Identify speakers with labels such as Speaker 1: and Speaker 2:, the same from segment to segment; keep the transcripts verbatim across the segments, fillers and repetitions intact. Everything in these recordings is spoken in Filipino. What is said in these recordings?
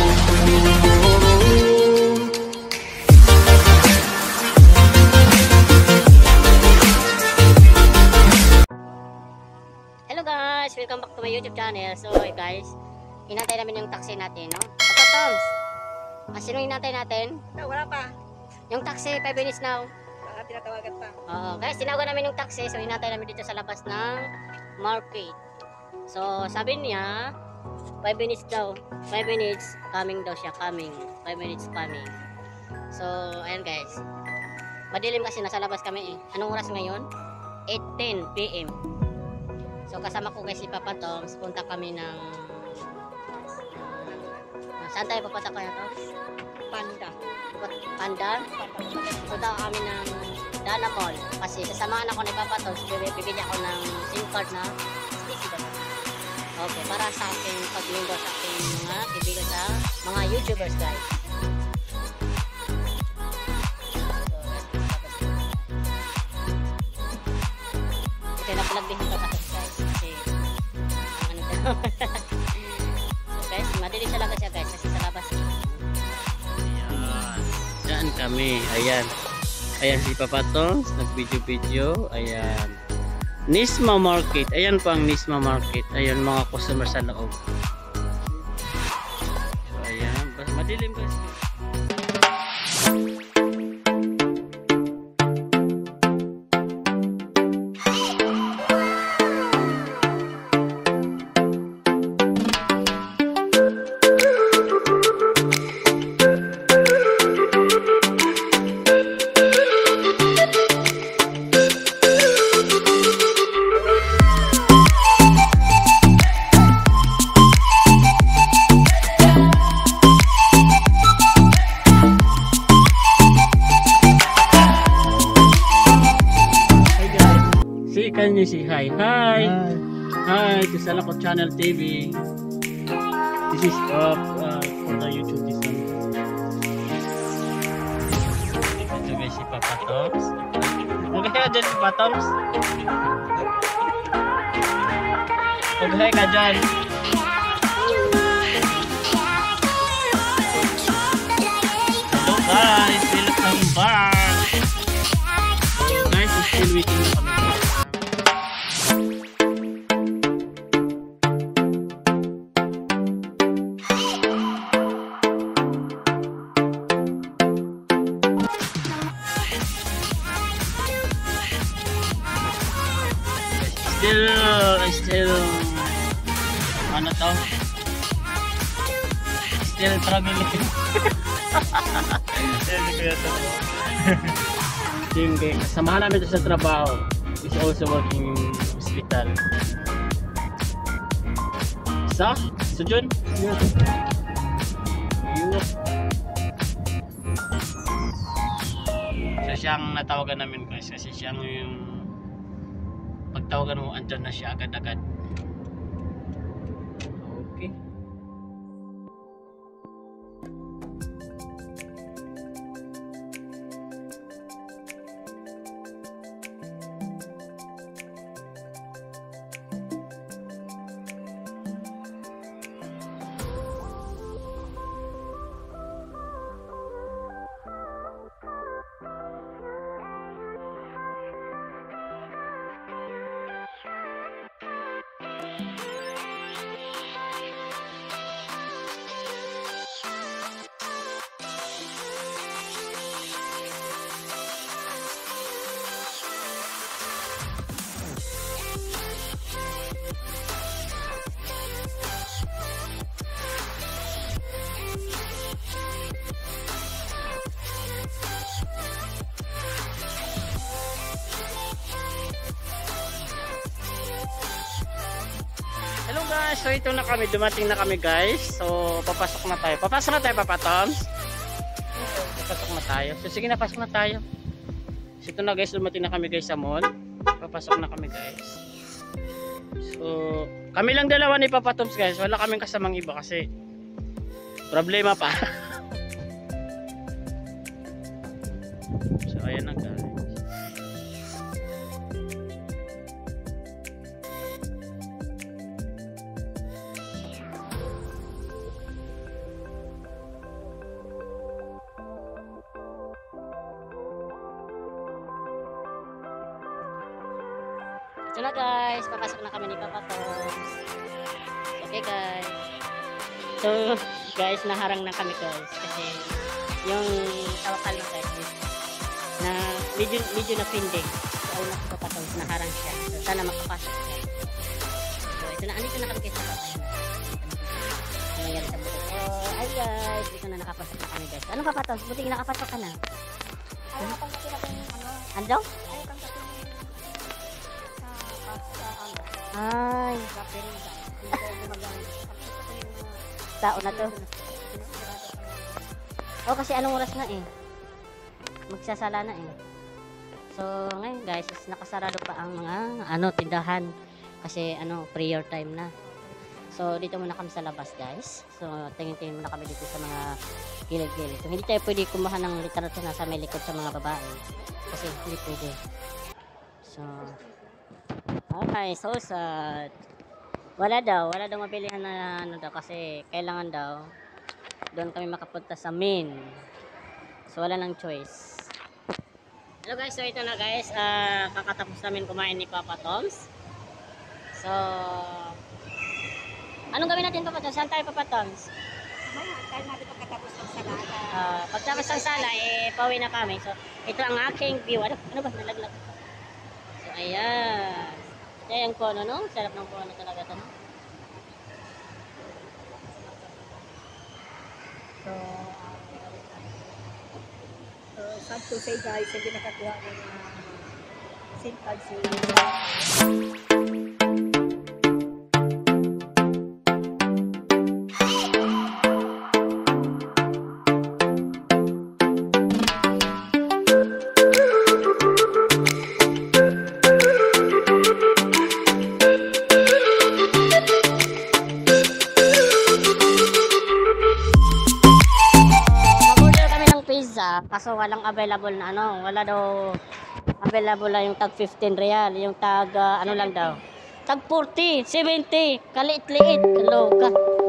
Speaker 1: Hello guys! Welcome back to my YouTube channel. So guys, hinantay namin yung taxi natin, no? Papa Toms! Ah, sino hinantay natin?
Speaker 2: No, wala pa.
Speaker 1: Yung taxi, five minutes now.
Speaker 2: Baka tinatawagan pa.
Speaker 1: Oo, guys, tinawagan namin yung taxi. So hinantay namin dito sa labas ng market. So sabi niya, five minutes daw. five minutes, coming daw siya, coming. five minutes coming. So, ayan guys. Madilim kasi, nasa labas kami eh. Anong oras ngayon? eight ten p m So kasama ko guys si Papa Toms, punta kami ng uh, saan tayo papunta kaya to?
Speaker 2: Panda.
Speaker 1: Panda? Punta kami ng Dana Mall kasi sasamahan ako ni Papa Toms, bibigyan ako ng SIM card na sticky ba? Okay, para sa aking pag-member sa aking mga kaibigan sa mga YouTubers guys. Ito na plug din ito kasi guys. Kasi ano ito. So guys, madilim talaga siya guys kasi sa labas.
Speaker 3: Ayan. Diyan kami. Ayan. Ayan si Papa Toms, nag-video-video. Ayan. Nisma Market. Ayan po ang Nisma Market. Ayan mga customer sa loob. So ayan. Madilim guys. Can you say hi? Hi! Hi! This is Salakot Channel T V. This is uh, uh, for the YouTube this one. Ito guys si Papa Toms. Mag-hi ka dyan si Papa Toms. Mag-hi ka dyan. Hello guys! Welcome back! Guys, it's still waiting na kami. Still, still, ano to? Still traveling. Yung kasamahan namin ito sa trabaho is also working in hospital. Sa? So Jun? Yun. So siyang natawagan namin guys kasi siyang yung pagtawagan mo, andyan na siya agad-agad. Okay. Hello guys, so ito na kami, dumating na kami guys. So papasok na tayo. Papasok na tayo Papa Toms. Papasok na tayo. So sige na, pasok na tayo. So ito na guys, dumating na kami guys sa mall. Papasok na kami guys. So kami lang dalawa ni Papa Toms guys. Wala kaming kasamang iba kasi problema pa. So ayan na guys.
Speaker 1: ito na guys, papasok na kami ni Papa Toms. Okay guys. So guys, naharang na kami guys kasi yung tawakal na guys na medyo, medyo na pindig. So una si Papa Toms, naharang siya. So sana makapasok siya. So ito na, andito na kami guys sa Papa. Ano nangyari sa buto? So ay guys, dito na nakapasok na kami guys. Ano Papa Toms? Buti nakapasok ka na.
Speaker 2: Ayaw kang kasi natin ano.
Speaker 1: Ando?
Speaker 2: Ayaw kang kasi sa sa ano.
Speaker 1: Ay, tao na to. Oh, kasi anong oras na eh? Magsasala na eh. So, ngayon guys, is nakasarado pa ang mga ano tindahan kasi ano, prayer time na. So, dito muna kami sa labas guys. So, tingin-tingin muna kami dito sa mga gilid-gilid. So, hindi tayo pwede kumuha ng literature na sa may likod sa mga babae. Kasi hindi pwede. So, okay, so sad. Wala daw, wala daw mabilihan na ano daw kasi kailangan daw doon kami makapunta sa main. So wala nang choice. Hello guys, so ito na guys, uh, kakatapos namin kumain ni Papa Toms. So anong gawin natin Papa Toms? Saan tayo Papa Toms?
Speaker 2: Mamaya, tayo natin pagkatapos ng salada.
Speaker 1: Uh, pagtapos ng sala, eh, pauwi na kami. So ito ang aking view. Ano, ano ba? Nalaglag. So ayan. Ito yung kono, no? Sarap ng kono talaga ito, no?
Speaker 2: So, so sad to say guys, hindi nakakuha ng uh, SIM card si
Speaker 1: kaso walang available na ano, wala daw available na yung tag fifteen real, yung tag uh, ano lang daw, tag forty, seventy, kaliit-liit, kaloka.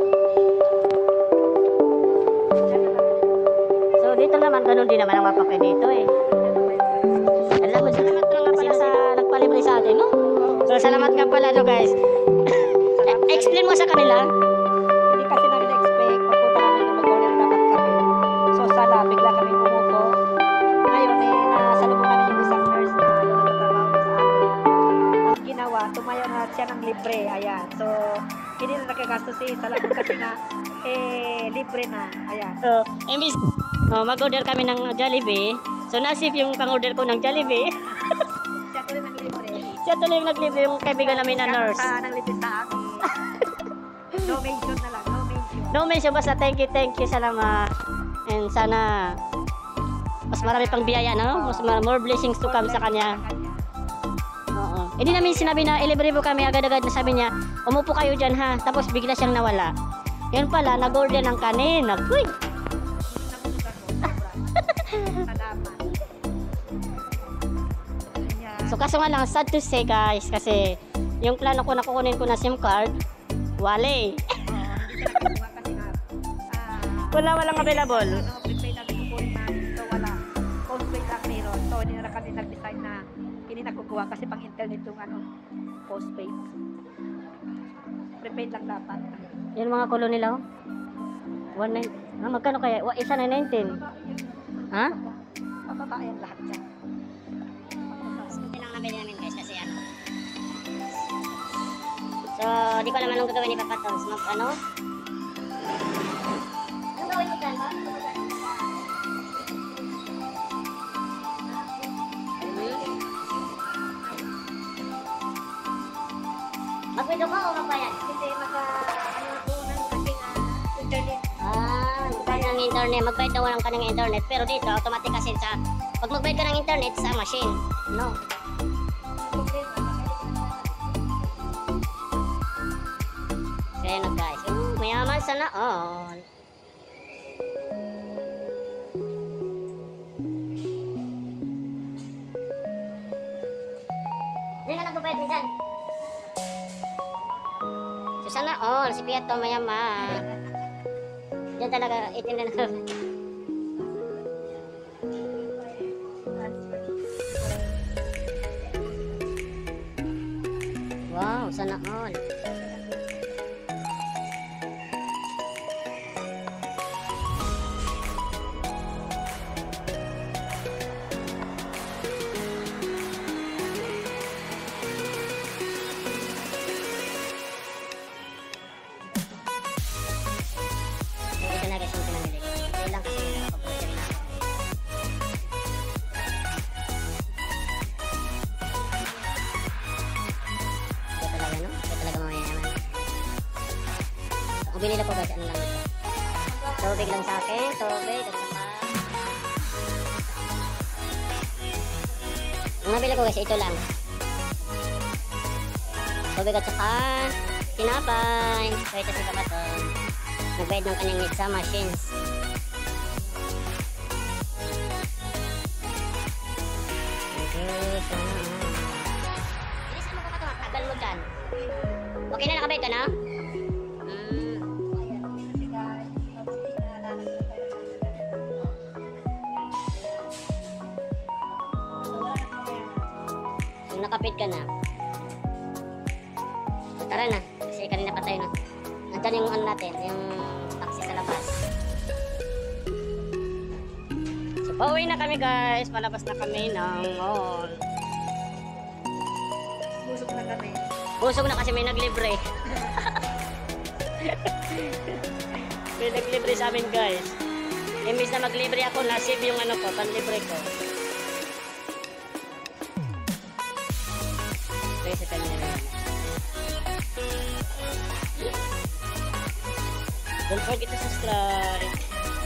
Speaker 1: So dito naman, ganun din naman ang mapapay dito eh. Alam mo, salamat lang nga pala sa nagpalibre sa atin, no? So salamat nga pala no guys. Explain mo sa kanila.
Speaker 2: Hindi kasi namin na-expect, papunta namin na mag-order dapat kami. So sala, bigla kami bumuko. Ngayon eh, nasalubong namin yung isang nurse na nagtatrabaho sa amin. Ang ginawa, tumayo na siya ng libre, ayan. So, hindi na nakagastos eh, salamat kasi nga, eh, libre na, ayan.
Speaker 1: So, imbis oh, mag-order kami ng Jollibee. So nasip yung pang-order ko ng Jollibee.
Speaker 2: Siya tuloy ng libre.
Speaker 1: Siya tuloy yung naglibre yung kaibigan namin na nurse.
Speaker 2: Siya ng libre sa amin. No mention na lang, no mention.
Speaker 1: No mention, basta thank you, thank you, salamat. And sana mas marami pang biyaya, no? Mas mar- more blessings to come sa kanya. Oo. Hindi namin sinabi na ilibre po kami agad-agad, na sabi niya, umupo kayo dyan ha. Tapos bigla siyang nawala. Yun pala, nag-order ng kanin. Nag-uy!
Speaker 2: Salamat. Ayan.
Speaker 1: So kaso nga lang, sad to say guys, kasi yung plano ko na kukunin ko na SIM card, wale.
Speaker 2: Oo, hindi siya nakakuha kasi nga, ah,
Speaker 1: Wala, walang available.
Speaker 2: ano, prepaid namin kukunin namin. So wala. Postpaid lang meron. So hindi na kami nag-decide na hindi na kukuha kasi pang internet yung ano, postpaid. Prepaid lang dapat.
Speaker 1: Yan mga kulo nila, oh. one nine, ah, magkano kaya? Wa- Isa na nineteen. Ha?
Speaker 2: Pababa yan lahat dyan.
Speaker 1: Hindi lang nabili namin guys kasi ano. So, di ko alam anong gagawin ni Papa Toms. Mag ano? Anong gawin mo dyan, ba? Mag-video ka o magbayad?
Speaker 2: Kasi maka, ano po, kasi nga, internet.
Speaker 1: Ah, magbayad ng internet. Magbayad daw ng kanang internet. Pero dito, automatic kasi sa, pag magbayad ka ng internet sa machine. No. Kaya na guys. Uh, mayaman sana all. Hindi na nagbabayad din dyan. So sana all. Si Piato mayaman. Diyan talaga itin na na. mall. Ito na guys yung pinamili. Ito lang kasi nakapag-grocery na ako. Ito talaga no? Ito talaga mamayaman. Ang binila ko guys, ano lang ito. Tubig lang sa akin, tubig at saka ang nabili ko guys, ito lang. Tubig at saka tinapay. So ito si Papaton. Nagbayad ng kanyang needs sa machines. Bilisan mo Papaton, tagal mo dyan. Okay na, nakabayad ka na? Hmm.
Speaker 2: Kasi guys, tapos inaalala ko tayo. So, wala na mamaya.
Speaker 1: So, nakapid ka na. So, tara na. Kasi kanina pa tayo na. Nandyan yung ano natin, yung taxi sa labas. So, pauwi na kami guys. Palabas na kami ng mall.
Speaker 2: Busog na kami.
Speaker 1: Busog na kasi may naglibre. May naglibre sa amin guys. Imbis na maglibre ako, nasib yung ano ko, panlibre ko. Okay, sa kanya na. Don't forget to subscribe.